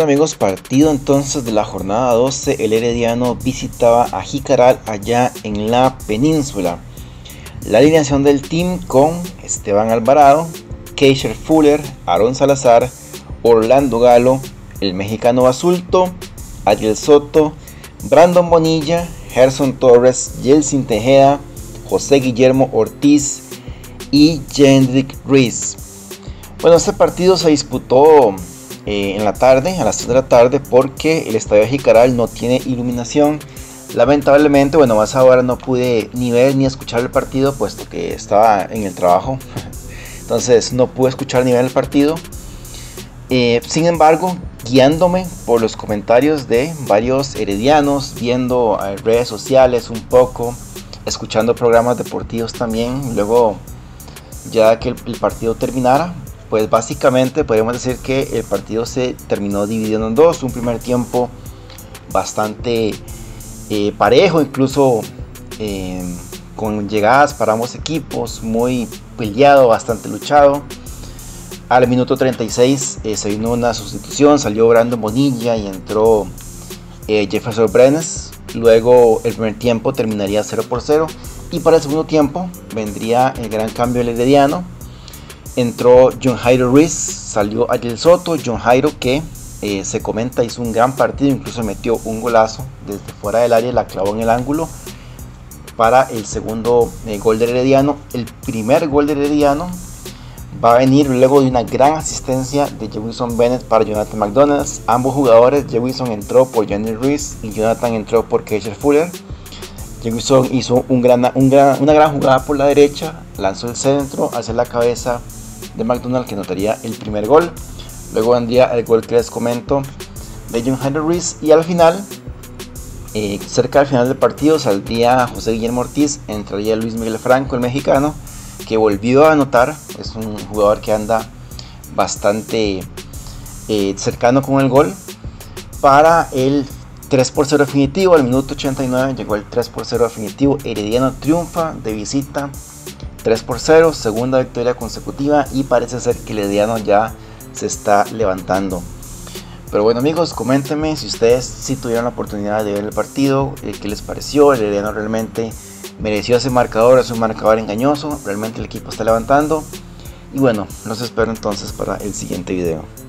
amigos, partido entonces de la jornada 12, el Herediano visitaba a Jicaral allá en la península. La alineación del team con Esteban Alvarado, Keisher Fuller, Aaron Salazar, Orlando Galo, el mexicano Basulto, Ariel Soto, Brandon Bonilla, Gerson Torres, Yeltsin Tejeda, José Guillermo Ortiz y Jendrik Ruiz. Bueno, este partido se disputó en la tarde, a las 3 de la tarde, porque el estadio de Jicaral no tiene iluminación. Lamentablemente, bueno, más ahora no pude ni ver ni escuchar el partido, puesto que estaba en el trabajo. Entonces no pude escuchar ni ver el partido. Sin embargo, guiándome por los comentarios de varios heredianos, viendo redes sociales un poco, escuchando programas deportivos también, luego ya que el partido terminara, pues básicamente podemos decir que el partido se terminó dividiendo en dos. Un primer tiempo bastante parejo, incluso con llegadas para ambos equipos, muy peleado, bastante luchado. Al minuto 36 se vino una sustitución, salió Brandon Bonilla y entró Jefferson Brenes. Luego el primer tiempo terminaría 0-0 y para el segundo tiempo vendría el gran cambio del Herediano. Entró John Jairo Ruiz, salió Ariel Soto. John Jairo, que se comenta hizo un gran partido, incluso metió un golazo desde fuera del área, la clavó en el ángulo para el segundo gol del Herediano. El primer gol del Herediano va a venir luego de una gran asistencia de Jewison Bennett para Jonathan McDonald's. Ambos jugadores, Jewison entró por Jendrik Ruiz y Jonathan entró por Keisher Fuller. Jewison hizo una gran jugada por la derecha, lanzó el centro hacia la cabeza de McDonald, que notaría el primer gol. Luego vendría el gol que les comento de John Jairo Ruiz, y al final, cerca del final del partido, saldría José Guillermo Ortiz, entraría Luis Miguel Franco, el mexicano, que volvió a anotar. Es un jugador que anda bastante cercano con el gol para el 3-0 definitivo. Al minuto 89 llegó el 3-0 definitivo. Herediano triunfa de visita 3-0, segunda victoria consecutiva, y parece ser que el Herediano ya se está levantando. Pero bueno amigos, coméntenme si ustedes sí tuvieron la oportunidad de ver el partido, qué les pareció. El Herediano realmente mereció ese marcador, es un marcador engañoso, realmente el equipo está levantando. Y bueno, los espero entonces para el siguiente video.